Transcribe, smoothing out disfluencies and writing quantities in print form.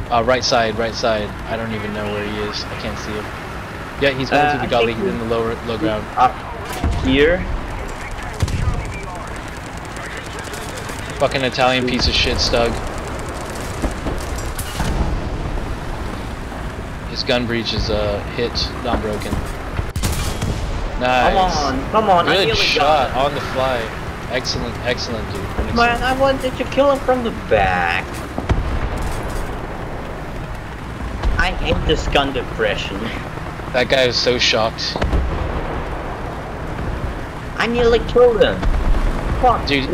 Right side, right side. I don't even know where he is. I can't see him. Yeah, he's going through the gully. He's in the low ground. Up here. Fucking Italian piece of shit, Stug. His gun breach is hit, not broken. Nice. Come on. Good shot on the fly. Excellent, dude. Man, I wanted to kill him from the back. I hate this gun depression. That guy was so shocked. I nearly killed him. Fuck. Dude,